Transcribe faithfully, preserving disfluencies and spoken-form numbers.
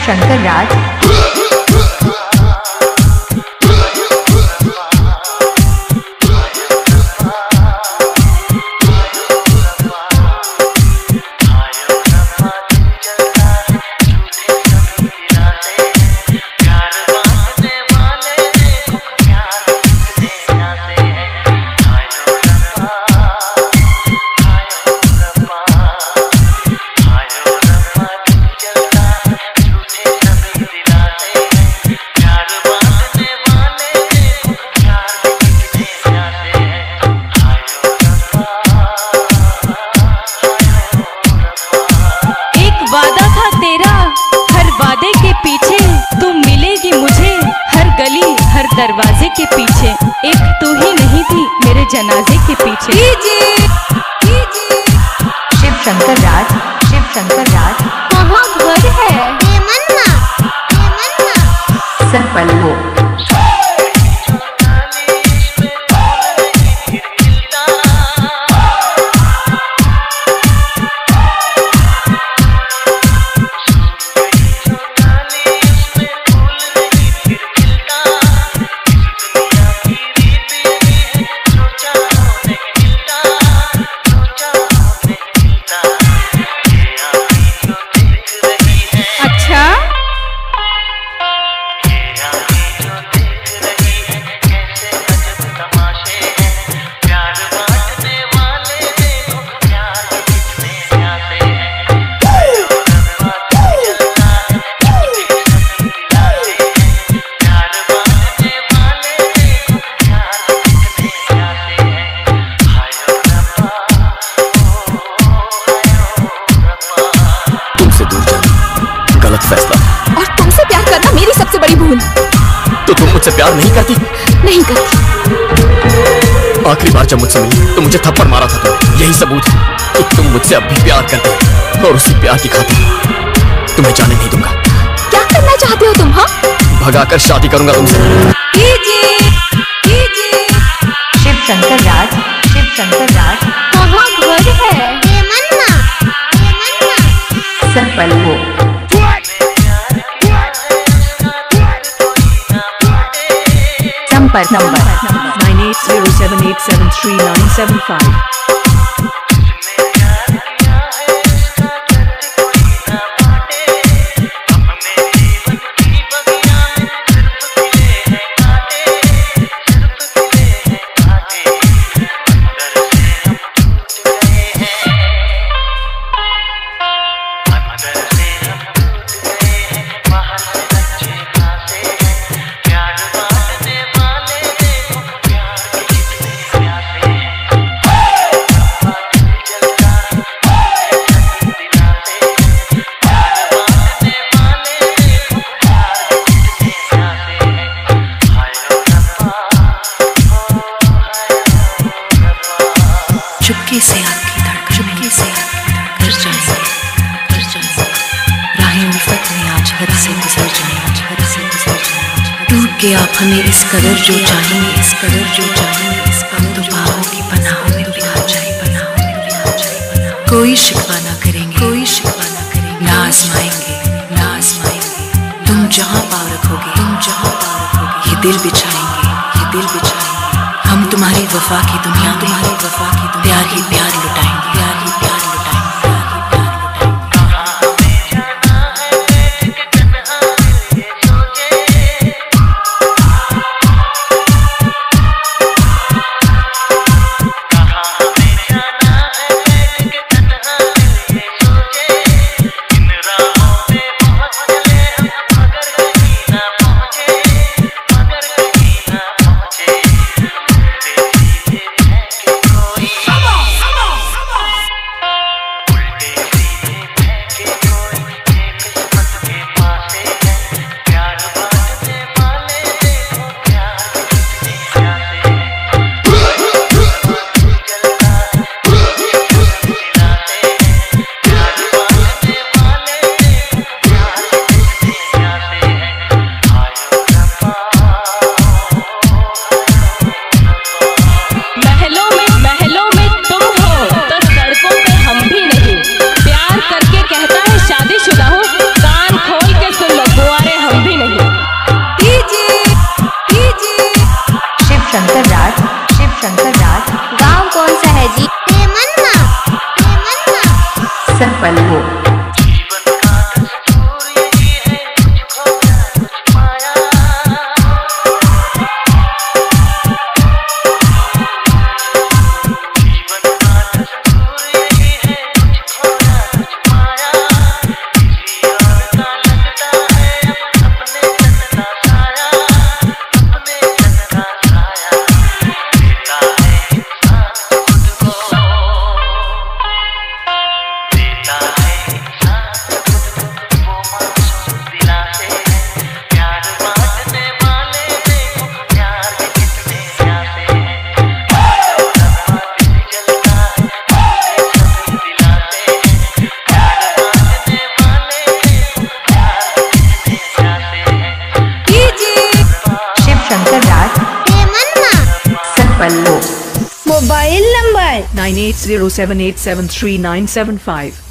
शंकर राज। दरवाजे के पीछे एक तू ही नहीं थी मेरे जनाजे के पीछे। शिव शंकर राज, शिव शंकर राज। कहाँ घर है? हेमन्ना, हेमन्ना। सरपल्लो। फैसला और तुमसे प्यार करना मेरी सबसे बड़ी भूल। तो तुम मुझसे प्यार नहीं करती? नहीं करती। आखिरी बार जब मुझसे मिली तो मुझे थप्पड़ मारा था तुमने। यही सबूत है कि तुम मुझसे अब भी प्यार करती हो और उसी प्यार की खातिर तुम्हें जाने नहीं दूंगा। क्या करना चाहते हो तुम? हाँ, भगाकर शादी करूंगा तुमसे। शिव शंकर राज, शिव शंकर राज। कहाँ घर है? हेमन्ना, हेमन्ना। सरपल्लो। संपर्क number nine eight zero seven eight seven three nine seven five. चुपके से आपकी धड़कन, चुपके से घर जाएंगे, घर जाएंगे। राहें उल्फत में आज हद से गुजर जाएं, आज हद से गुजर जाएं। टूट के आप हमें इस कदर जो चाहेंगे, इस कदर जो चाहेंगे, इस कदर तो बाहों की पनाहों में पिला जाए, पनाहों में पिला जाए, पनाहों। कोई शिकवा ना करेंगे, कोई शिकवा ना करेंगे। ना आजमाएंगे, ना आजमाएंगे। तुम जहाँ पाँव रखोगे, तुम जहाँ पाँव रखोगे, ये दिल बिछाएंगे, ये दिल बिछाएंगे। हम तुम्हारी वफा की दुनिया, तुम्हारी वफा की दुनिया, प्यार ही प्यार लुटाएंगे, प्यार ही प्यार लुटाएंगे। पल्लू पल्लू mobile number nine eight zero seven eight seven three nine seven five